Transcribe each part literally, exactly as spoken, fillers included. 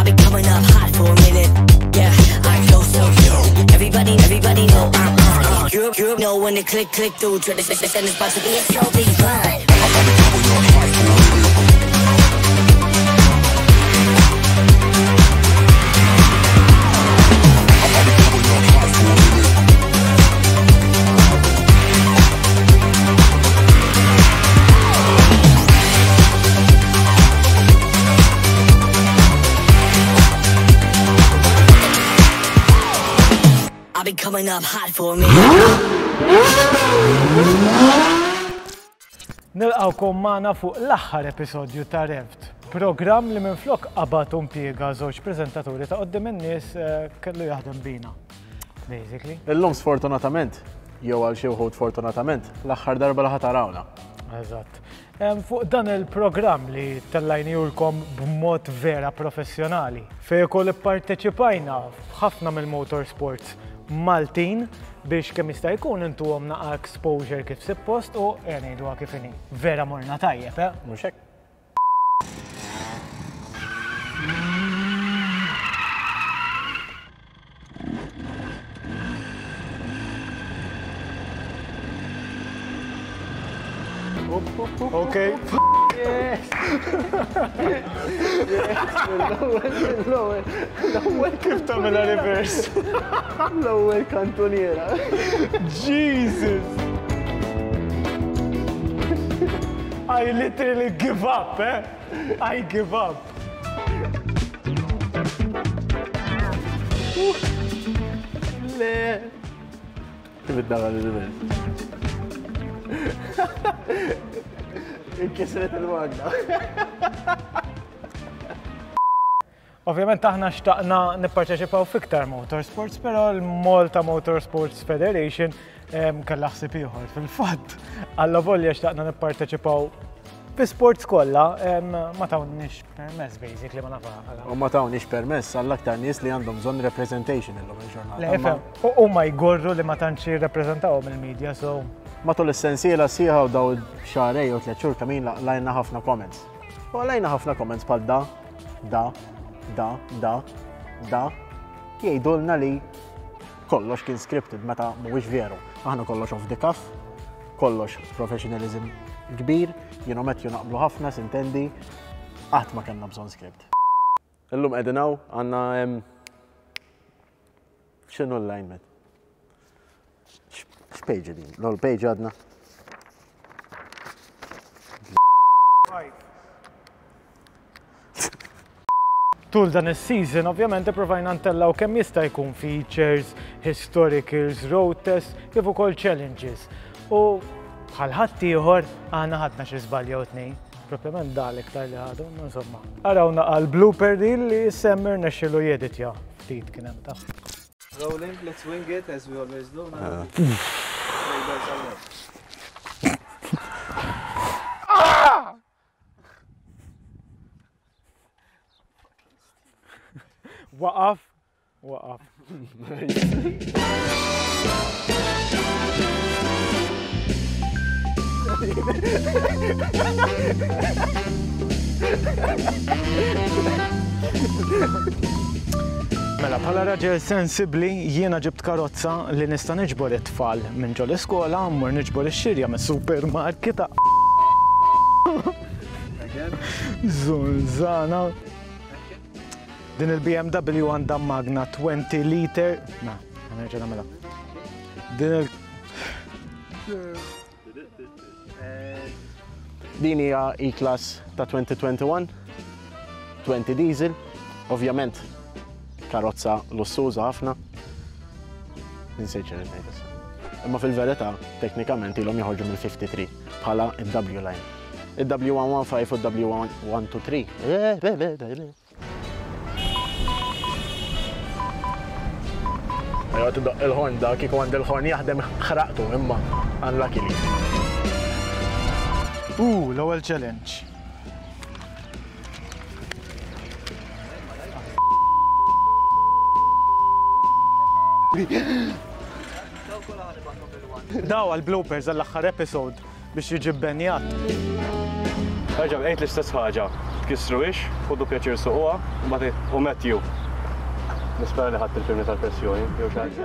I've been coming up hot for a minute. Yeah, I go so cute. Everybody, everybody know I'm on. You, you know when they click, click through. Try to send this about to be a slow beat ride. I've been coming up hot for a minute. I've been coming up hot for a minute. Nilqawkom magħna fuq l-aħħar episodju ta' Revved, programm li minflok qabad impjiega żewġ preżentaturi ta' quddiem in-nies kellu jaħdem bina. Basically. Illum sfortunatament, jew għal xi wħud fortunatament, l-aħħar darba li ħatarawna. Eżatt. Fuq dan il-programm li tellajnijulkom b'mod vera professjonali, fejn ukoll ipparteċipajna f'ħafna mill-motorsports Maltin biex kemm jista' jkun intuhom naqa' exposure kif suppost u ngħiduha kif inhi. Vera morna tajjeb, eh? Mhux hekk. Okay. Yes! L-ewwel, l-ewwel Kif tagħmilha reverse? L-ewwel kantuniera. Jesus! I literally give up, eh? I give up. Le. Kif id-daħal reverse? Inkisret il-wagna. Ovvjament aħna xtaqna nipparteċipaw fiktar motorsports, però l-Malta Motorsports Federation kellha ħsieb ieħor. Fil-fatt, alla volja xtaqna nipparteċipaw fi sports kollha ma tawniex permess basically ma nafha. U ma tawniex permess għall-aktar nies li għandhom bżonn representation illum il-ġurnata. Le efhem, huma jgorru li ma tantx jirrappreżentawhom il-media, so matul is-sensiela sieħa u daw xahrej u tliet xhur kamin lajna ħafna comments. U lajna ħafna comments bħal da, da, da, da, da, jgħidulna li kollox kien scripted meta mhuwiex veru. Aħna kollox off the cuff, kollox professionalism kbir, jienu metju naqblu ħafna, sintendi, qatt ma kellna bżonn script. Illum qegħdin hawn għandna x'inhu l-alignment? X'page din? L-ewwel page għadna. Tul dan is-season ovvjament ipprovajna ntellaw kemm jista' jkun features, historicals, road tests, kif ukoll challenges. U bħal ħadd ieħor aħna ħadna xi żbalja u tnejn. Propjament dak iktar li ħadu, insomma. Arawna għal blooper reel li semmer nexxielu jeditja ftit kien hemm ta'. Rolling, let's wing it as we always do. Now. Ah! Waqaf, waqaf. Mela, bħala raġel sensibbli jiena ġibt karozza li nista' niġbor it-tfal minn ġol iskola mmur niġbor ix-xirja mis-supermarketa. Żunżana. Din il-B M W għandha magna twenty liter. Ma, ħanerġa' nagħmilha. Din il Din hija E-Class ta' twenty twenty-one, twenty diesel, ovvjament karozza lussuża ħafna. Ninsejt xi ngħid issa. Imma fil-verità teknikament ilhom joħorġu mill-fifty-three bħala id-W line. Id-W one fifteen u d-W one twenty-three. Għat il-ħorn da, kieku għand il-ħorn jaħdem ħraqtu imma unluckily. Uh, l-ewwel challenge. Daw għal-bloopers għall-aħħar episode biex jiġi bbenjat. Ħaġa, għejt l-istess ħaġa. tkissruhiex, ħoddu pjaċir suquha, u Matthew. Nispera li ħadd il-firmi tal-pressjoni, jew xi ħaġa.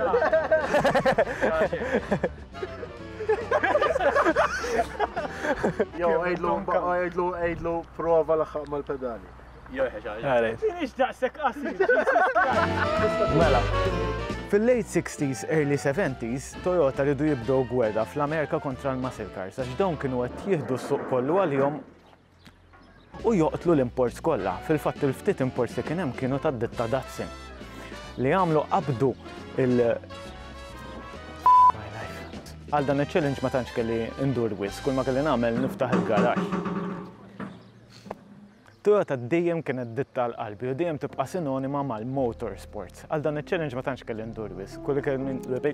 Jew għajdlu għajdlu għajdlu prova laħħaq mal-pedali. Jew ħaġa. Finix daqsek qasir. Mela. Fil-late sixties, early seventies, Toyota ridu jibdew gwerra fl-Amerika kontra l-muscle cars, għax dawn kienu qed jieħdu s-suq kollu għalihom u joqtlu l-imports kollha. Fil-fatt il-ftit imports li kien hemm kienu tad-ditta Datsun li għamlu qabdu il- Għal dan il-challenge ma tantx kelli indur wis, kull ma kelli nagħmel niftaħ il-garax. Toyota dejjem kienet ditta l-qalbi u dejjem tibqa' sinonima mal-motorsports. Għal dan il-challenge ma tantx kelli ndur wis, kull kelli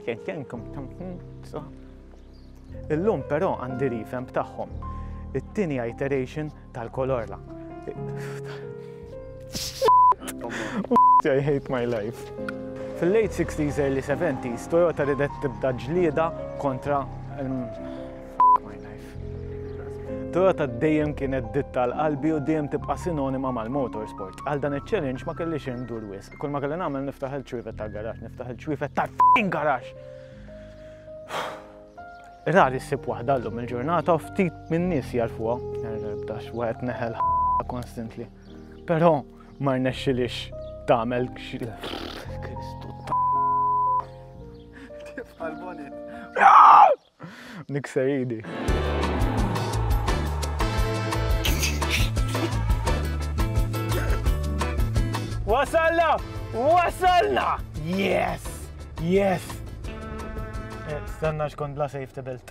Illum però għandi rifem tagħhom. It-tieni iteration tal-Corolla. I hate my life. Fil-late sixties, early seventies, Toyota ridet tibda ġlieda kontra my life. Toyota dejjem kienet ditta l-qalbi u dejjem tibqa' sinonima mal-motorsport. Għal dan il-challenge ma kellix indur wis. Kull ma kelli nagħmel niftaħ il-ċwifet tal-garax, niftaħ il-ċwifet tal-f***ing garax. Rari ssib waħda llum il-ġurnata u ftit minn nies jarfuha. Bdax wieħed neħel constantly. Però ma rnexxilix tagħmel Kristu Għal-bonnet. Nikser idi. Wasalna! Wasalna! Yes! Yes! Stanna xkont bla safety belt.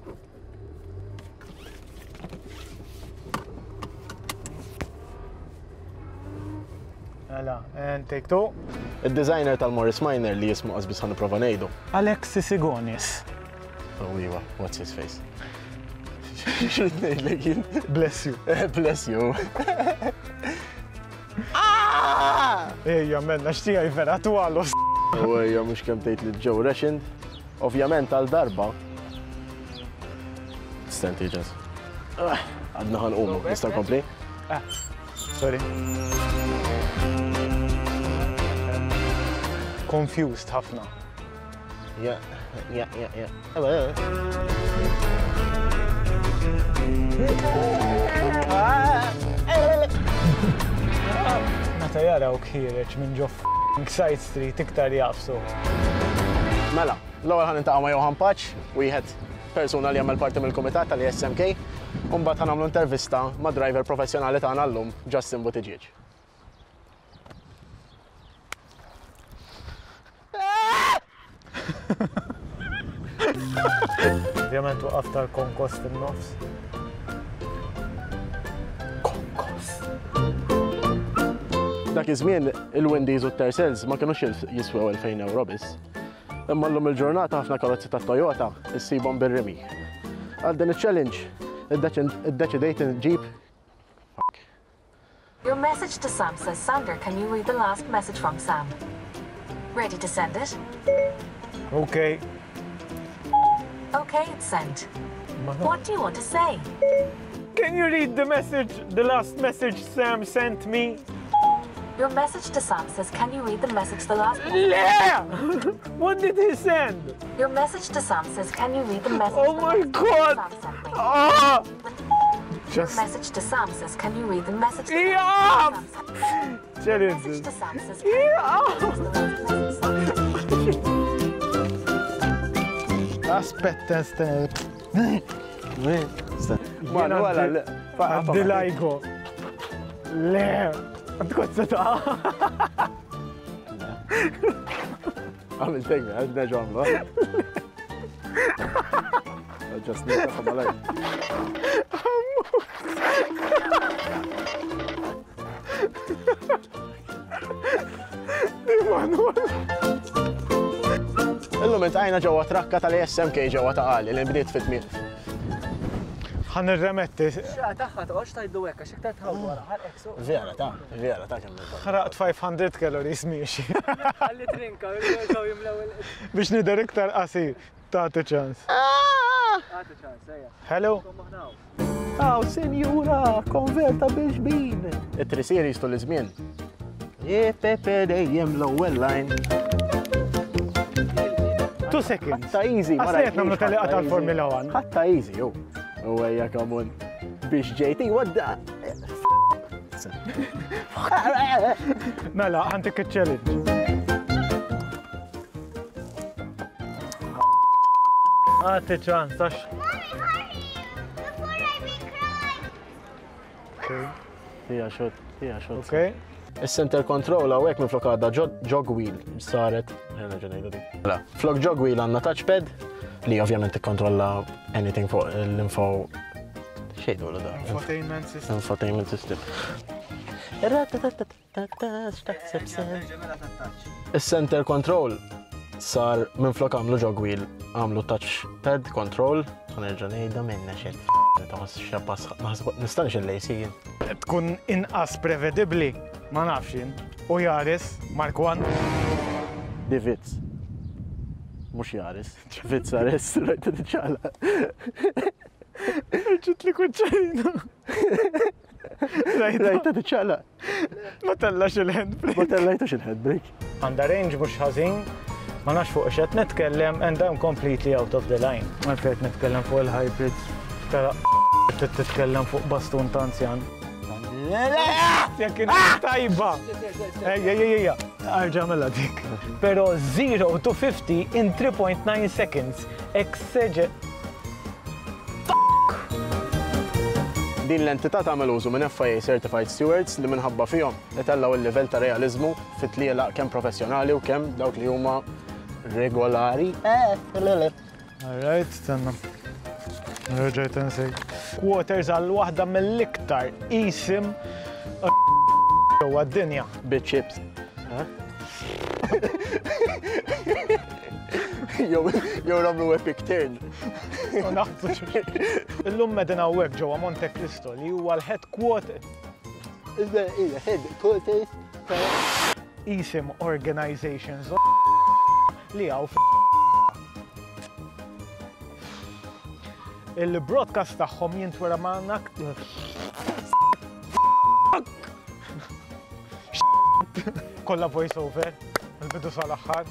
Ela, and take two. Il-designer tal-Morris Minor li jismu qasbis ħan nipprova ngħidu. Alexis Igonis. Oh iwa, what's his face? Xrid ngħidlek jien? Bless you. Bless you. Ejja, menna xtijaj vera twallu. U ejja, mux kem tejt li Joe Rashind. Ovvjament għal-darba. Stenti ġas. Għadna ħan umu, nista' kompli? Ah, sorry. Confused ħafna. Ja, ja, ja, ja. Meta jaraw kħireċ minn ġo f***ing Side Street iktar jafsu. Mela, l-ewwel ħan intaqgħu ma' Johan Paċ, wieħed persuna li jagħmel parti mill-kumitat tal-S M K, u mbagħad ħan nagħmlu intervista ma' driver professjonali tagħna llum, Justin Buttigieg. Ovvjament waqaf tal-konkos fin-nofs. Konkos. Dak iż-żmien il-Wendy's u t-Tercels ma kinux jiswew elfejn euro biss. Imma llum il-ġurnata ħafna karozzi ta' Toyota issibhom bir-rimi. Għal din iċ-challenge iddeċidejt inġib. Your message to Sam says, Sander, can you read the last message from Sam? Ready to send it? Okay. Okay, it's sent. What do you want to say? Can you read the message, the last message Sam sent me? Your message to Sam says, can you read the message the last Yeah! What did he send? Your message to Sam says, can you read the message Oh my God! Sam sent me? Ah! Your Just message to Sam says, can you read the message the Yeah! last message Sam sent me? challenges. Message to Sam says, can you Yeah! read the last message Sam sent me? Aspetta, sta. Għala, għala, Għaddilajgo. Le, għandkot seta. Għamil tegna, għad neġu għamlu. Just nita xamalaj. Di Manuel. Illum intajna ġewwa trakka tal-S M K ġewwa ta' Qali li bdiet fit-tmien. Ħan irremetti. Xa taħħa toqgħodx tgħidlu hekk għax iktar tħawwu wara ħarqek suq. Vera ta', vera ta' kemm. Ħraqt five hundred calories miexi. Ħalli trinka, jirġgħu jimlew il- Biex nidher iktar qasir. Tagħti ċans. Għatu ċans, ejja. Hello. Kom maħnaw. Aw, senjura, konverta bil-ġbin. It-trisir jistu l-izmien. Jepepe dejjem l-ewwel line. Two seconds. Ħatta easy, ma Għasajt namlu tal-liqa tal-Formula one. Ħatta easy, jow. U għajja kamun. Biex J T, wadda. Mela, għantik il-challenge. Għati ċans, għax. Tija xot, tija xot. Ok. Il-center control għawek minn flok għadda jog wheel, saret. Għena ġenajdu di. Flok jog wheel għanna touchpad, li ovvjament kontrolla anything fuq l-info. Xejdu l da? Infotainment system. Infotainment system. Il-center control sar minn flok għamlu jog wheel, għamlu touchpad control, għanerġa nejda minna xed. Nistanx il-lejsijin. Tkun inqas prevedibli, ma nafxin. U Yaris, Mark one. Di Vitz. Mux Yaris. Vitz Ares, rajta diċala. Ġit li kunċajna. Rajta diċala. Ma tellax il-handbrake. Ma tellajtux il-handbrake. Għanda range mux ħazin, ma nafx fuq xed netkellem and I'm completely out of the line. Ma fejt netkellem fuq il-hybrids. Tara, titkellem fuq bastun ta' anzjan. Jekk tajba! Ejja, ejja, ejja, arġa mela dik. Pero zero to fifty in three point nine seconds. Ekseġe. Din l-entità tagħmel użu minn F I A Certified Stewards li minħabba fihom li tellaw il-livell ta' realizmu fit-tlielaq kemm professjonali u kemm dawk li huma regolari. Alright, stanna. Rġajt nsej. Quarters għal waħda mill-iktar isim għad-dinja. Bit-chips. Jow ramlu epic turn. Illum medina għek ġewwa Monte Cristo li huwa l-headquarter. Headquarters. Isim organizations li għaw il-broadcast tagħhom jintwera ma' kollha voice over, il-bidu sal-aħħar.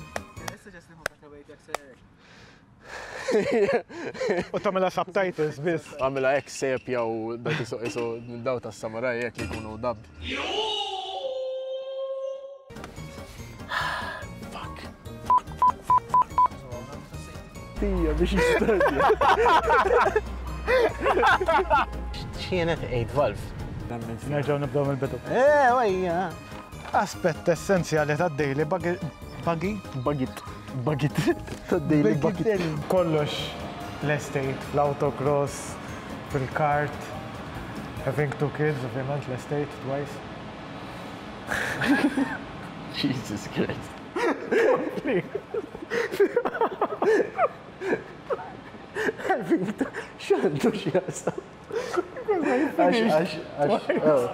U tagħmilha subtitles biss. Għamilha hekk sepja u dak isu daw tas-samaraj hekk li jkunu dubbed. Tija biex jistadja. Xienet eight valve. Nerġgħu nibdew mill-bidu. Eh, wajja. Aspett essenzjali tad-daily buggy. Bagit. Bagit. Tad-daily bagit. Kollox l-estate, l-autocross, fil-kart. Having two kids, ovvjament l-estate twice. Jesus Christ. Xandu xjasa. Għax, għax, għax.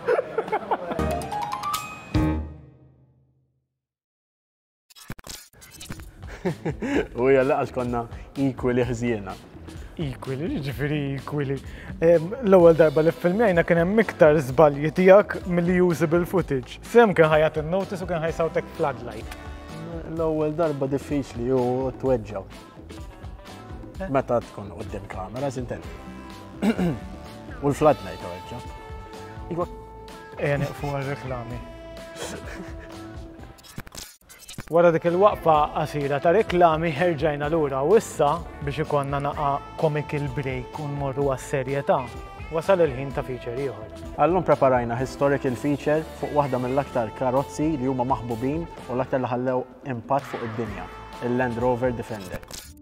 U jalla għax konna equally ħżiena. Equally, ġifiri equally. L-ewwel darba li filmjajna kien hemm iktar żbalji tiegħek mill-usable footage. Sem kien ħajat in-notice u kien ħajsawtek floodlight. L-ewwel darba diffiċli u tweġġaw. Meta tkun qudiem kamera, zinten. U l-floodlight tweġġaw. Ejja neqfu għal-reklami. Wara dik il-waqfa qasira ta' reklami ħerġajna lura u issa biex ikonna naqa' comical break u nmorru għas-serjetà. Wasal il-ħin ta' feature ieħor. Allum preparajna historical feature fuq waħda mill-aktar karozzi li huma maħbubin u l-aktar li ħallew impatt fuq id-dinja, il-Land Rover Defender.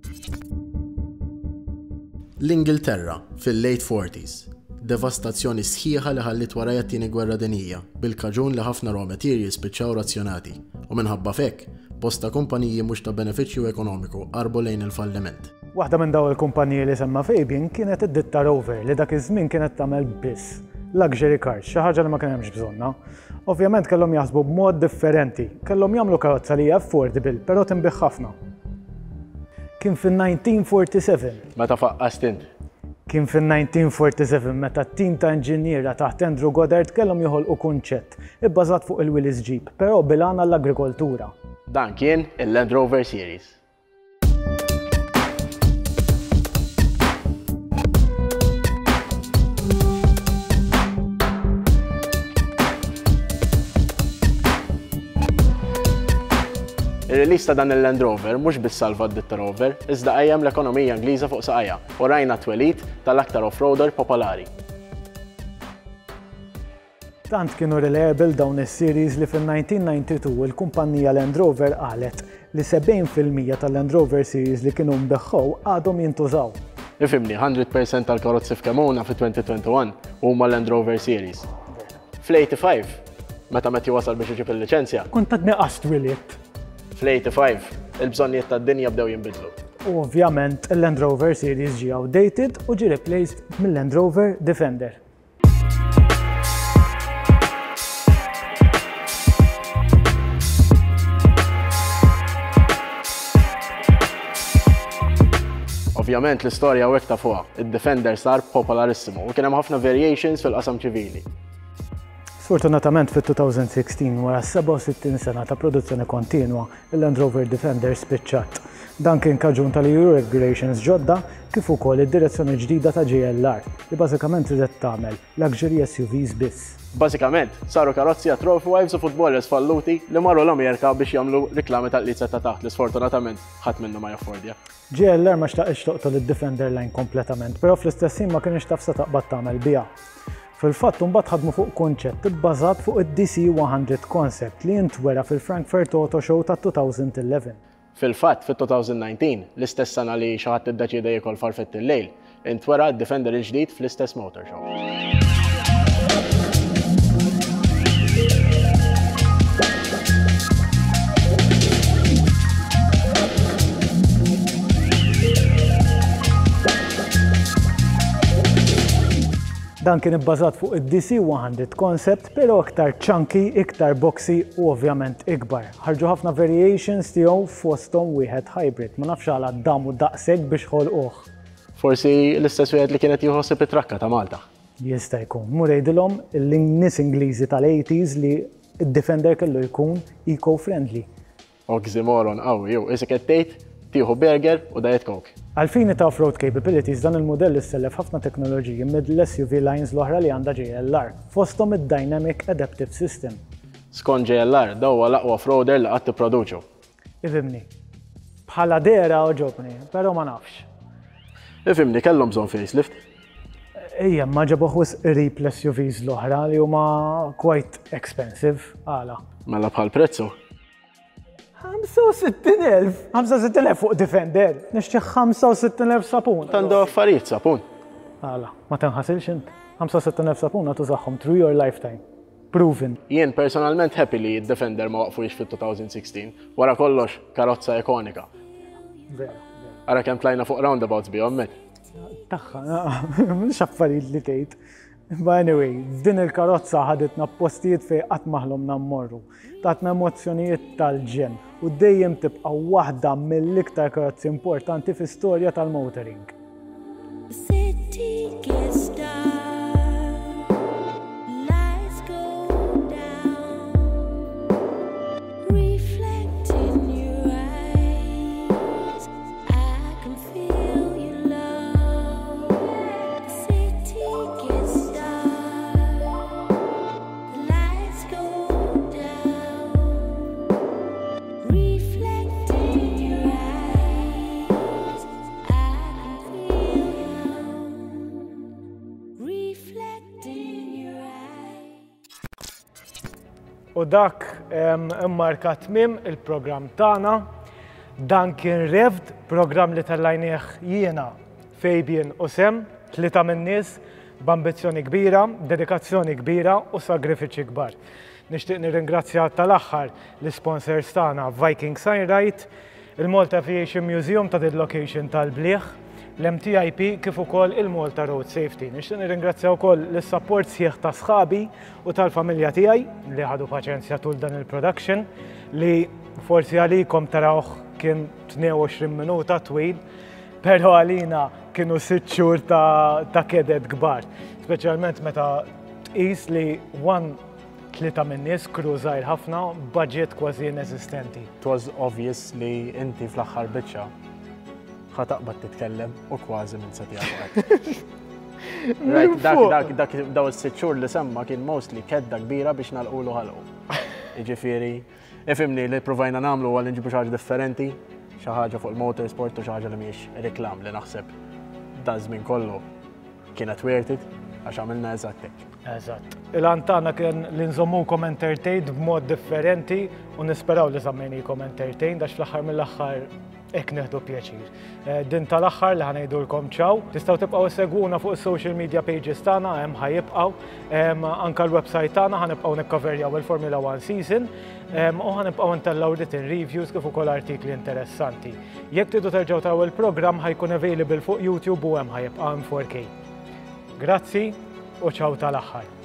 L-Ingilterra fil-late forties. Devastazzjoni sħiħa li ħallit warajja t-tieni gwerra dinjija bil-kaġun li ħafna raw materials spiċċaw razzjonati u minħabba fekk bosta kumpaniji mhux ta' benefiċċju ekonomiku qarbu lejn il-falliment. Waħda minn daw il-kumpaniji li semma Fabian kienet id-ditta Rover li dak iż-żmien kienet tagħmel biss luxury cars, xi ħaġa li ma kien hemmx bżonna. Ovvjament kellhom jaħsbu b'mod differenti, kellhom jagħmlu karozza li hija affordable però tinbiħ ħafna. Kien fin-nineteen forty-seven. Meta faqqast int? Kien fin-nineteen forty-seven meta t-tim ta' inġiniera taħt Andrew Goddard kellhom joħolqu kunċett ibbażat fuq il-Willys Jeep, però bilan għall-agrikoltura. Dan kien il-Land Rover Series. Ir-release ta' dan il-Land Rover mhux biss salva d-ditta Rover, iżda qajjem l-ekonomija Ingliża fuq saqajja u rajna twelid tal-aktar off-roader popolari. Tant kienu reliable dawn is-series li fin-nineteen ninety-two il-kumpanija Land Rover qalet li sebgħin fil-mija tal-Land Rover series li kienu mbeħħew għadhom jintużaw. Ifhimni, one hundred percent tal-karozzi f'Kemuna fi twenty twenty-one huma Land Rover Series. Fl-eighty-five, meta meta wasal biex iġib il-liċenzja. Kont qed neqast Williet. Fl-eighty-five, il-bżonnijiet tad-dinja bdew jinbidlu. Ovvjament, il-Land Rover Series ġie outdated u ġie replaced mill-Land Rover Defender. Ovvjament l-istorja u ta' fuqha, id-Defender sar popolarissimu u kien hemm ħafna variations fil-qasam ċivili. Sfortunatament fit-two thousand sixteen wara sixty-seven sena ta' produzzjoni kontinwa, il-Land Rover Defender spiċċat. Dan kien kaġun tal-Euro regulations ġodda kif ukoll id-direzzjoni ġdida ta' J L R li bażikament ridet tagħmel luxury S U Vs biss. Bażikament, saru karozzi għat trophy wives u footballers falluti li marru l-Amerika biex jagħmlu riklami tal-qliet ta' taħt li sfortunatament ħadd minnu ma jaffordja. J L R ma xtaqx toqtol id-Defender line kompletament, però fl-istess ħin ma kienx taf se taqbad tagħmel biha. Fil-fatt mbagħad ħadmu fuq kunċett ibbażat fuq id-D C one hundred concept li ntwera fil-Frankfurt Auto Show ta' two thousand eleven. Fil-fatt fit-two thousand nineteen, l-istess sena li xi ħadd iddeċida jekol farfett il-lejl, intwera d-Defender il-ġdid fl-istess motor show. Dan kien ibbażat fuq id-D C one hundred concept, però iktar chunky, iktar boxy u ovvjament ikbar. Ħarġu ħafna variations tiegħu fosthom wieħed hybrid, ma nafx għal damu daqshekk biex ħolquh. Forsi l-istess wieħed li kienet jħossib it-trakka ta' Malta. Jista' jkun. Mur ngħidilhom il-nies Ingliżi tal-eighties li d-Defender kellu jkun eco-friendly. Oxymoron qawwi jew isek qed tgħid tieħu burger u diet coke. Għalfini ta' off-road capabilities dan il-modell issellef ħafna teknoloġiji mill-S U V lines l-oħra li għandha J L R, fosthom id-Dynamic Adaptive System. Skont J L R daw huwa l-aqwa off-roader li qatt tipproduċu. Ifhimni. Bħala dera oġobni, però ma nafx. Ifhimni kellhom bżonn facelift. Ejja, ma ġabuh wisq qrib l-S U Vs l-oħra li huma quite expensive għala. Mela bħal prezzu. ħamsa u sittin elf. ħamsa u sittin elf fuq Defender. Nixtieq ħamsa u sittin elf sapun. Tandu affarijiet sapun. Għala, ma tenħasilx int. ħamsa u sittin elf sapun tużaħħom through your lifetime. Proven. Jien personalment happy li d-Defender ma waqfux fit-two thousand sixteen. Wara kollox karozza ikonika. Vera. Ara kemm tlajna fuq roundabouts bihom met. Taħħa, mhux affarijiet li tgħid. But anyway, din il-karozza ħaditna postijiet fejn qatt maħlhom nammorru. Tatna emozzjonijiet tal-ġen u dejjem tibqa' waħda mill-iktar karozzi importanti fl-istorja tal-motoring. U dak immarka tmiem il-programm tagħna. Dan kien Revved, programm li tellajnieh jiena, Fabian u Sem, tlieta min-nies b'ambizzjoni kbira, dedikazzjoni kbira u sagrifiċi kbar. Nixtieq nirringrazzja tal-aħħar l-sponsors tagħna Viking Signrite, il-Malta Aviation Museum ta' location tal-Blieħ, l-M T I P kif ukoll il-Malta Road Safety. Nixtieq nirringrazzja wkoll l-support sħiħ ta' sħabi u tal-familja tiegħi li ħadu paċenzja tul dan il-production li forsi għalikom tarawh kien tnejn u għoxrin minuta twil, però għalina kienu sitt xhur ta' keded kbar. Speċjalment meta tqis li one tlieta min-nies crew żgħir ħafna, budget kważi inesistenti. It was obvious li inti fl-aħħar biċċa ħataqbad titkellem u kważi minn se tiegħek. Right, dak dak dak daw is-sitt xhur li semma kien mostly kedda kbira biex nagħlqulu ħalqu. Jiġifieri, ifhimni li provajna nagħmlu huwa li nġibu xi ħaġa differenti, xi ħaġa fuq il-motorsport u xi ħaġa li mhijiex reklam li naħseb da żmien kollu kienet worth it għax għamilna eżatt hekk. Eżatt. Il-għan tagħna kien li nżommukom entertained b'mod differenti u nisperaw li żammejnikom entertained għax fl-aħħar mill-aħħar hekk neħdu pjaċir. Din tal-aħħar li ħanejdulkom ċaw, tistgħu tibqgħu segwuna fuq is-social media pages tagħna hemm ħajibqgħu anke l-website tagħna ħanibqgħu nikkaverjaw il-Formula One season u ħanibqgħu ntellgħu written reviews kif ukoll artikli interessanti. Jekk tridu terġgħu taraw il-programm ħajkun available fuq YouTube u hemm ħajibqa' hemm four K. Grazzi u ċaw tal-aħħar.